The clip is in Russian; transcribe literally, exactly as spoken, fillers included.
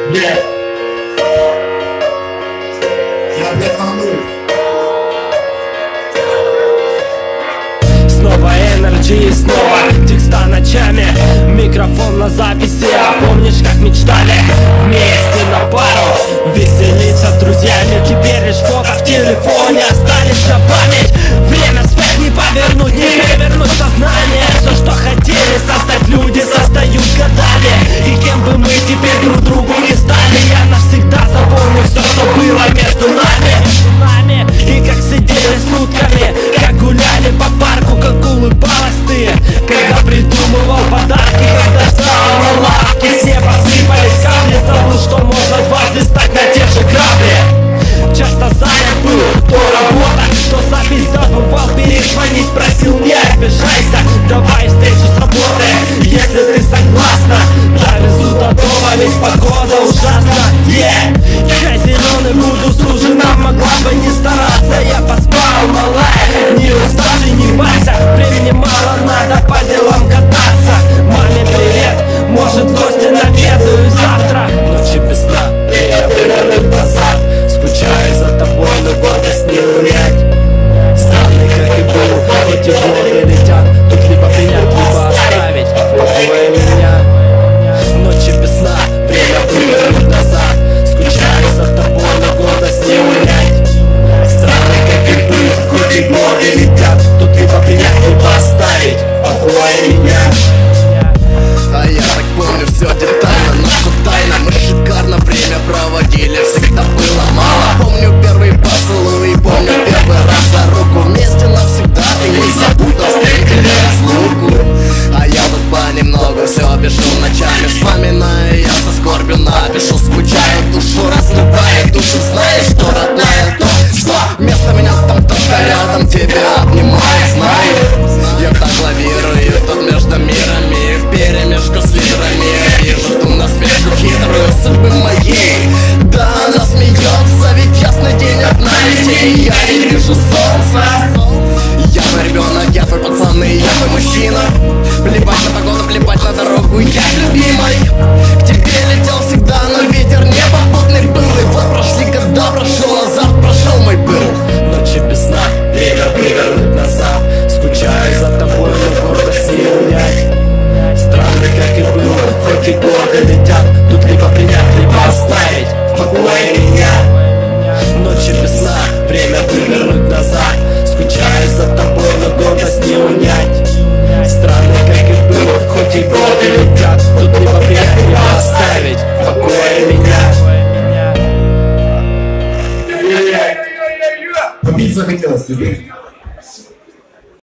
Yeah. Я бляханув. Снова энерджи, снова текста ночами, микрофон на записи. А помнишь, как мечтали вместе на пару веселиться с друзьями? Теперь лишь фото в телефоне остались на память. Время вспять не повернуть, не перевернуть сознание. Все, что хотели создать люди, создают годами. И кем бы мы теперь друг другу не стали, я навсегда запомню все, что было между нами. И как сидели сутками, как гуляли по парку, как улыбалась ты, когда придумывал подарки, когда ждал на лавке. Все посыпались камни, забыл, что можно дважды стать на те же грабли. Часто занят был, то работа, то запись забывал перезвонить, просил не обижайся, давай встречу с работы, если ты согласна. Довезу до дома, ведь погода ужасна. Yeah. Я зеленый буду, сужена, могла бы не стараться. Я поспал, малая, не устали, не парься. Времени мало, надо по делам кататься. Маме привет, может в гости наведаю завтра. Ночи без сна, время вывернуть назад. Скучаю за тобой, но гордость не унять. Странный, как и был, эти годы летят. Тут либо принять, либо оставить в покое меня. Ночи без сна, время вывернуть назад. Скучаю за тобой, но гордость не унять. Странный, как и был, эти годы летят. Тут либо принять, либо оставить в покое меня. А я так помню все детально, наша тайна. Мы шикарно время проводили, всегда было мало. Помню первый поцелуй, помню первый раз за руку. Вместе навсегда, ты не забудь, нас встретили разлуку. А я тут понемногу все пишу ночами, вспоминаю, я со скорбью напишу. Скучаю, душу разрывает, душу знаешь, что родная то, что вместо меня там кто-то рядом тебя обнимает, знаю. Я так лавирую тут между мирами, вперемешку с лирами. Вижу ту насмешку хитрую судьбы моей. Да, она смеется, ведь ясный день одна из теней. Я не вижу солнца. Я твой ребенок, я твой пацан, и я твой мужчина. Плевать на погоду, плевать на дорогу, я любимой. К тебе летел всегда, но ветер не попутный был. И вот прошли года, прошел назад, прошел мой был. Ночи без сна, время вывернуть назад. Скучаю за тобой, но гордость не унять. Странный, как и был, хоть и годы летят. Тут либо принять, либо оставить в покое меня. Ночи без сна, время вывернуть назад. Скучаю за тобой, но гордость не унять. Странный, как и был, хоть и годы летят. Тут либо принять, либо оставить в покое меня. Побить захотелось тебе.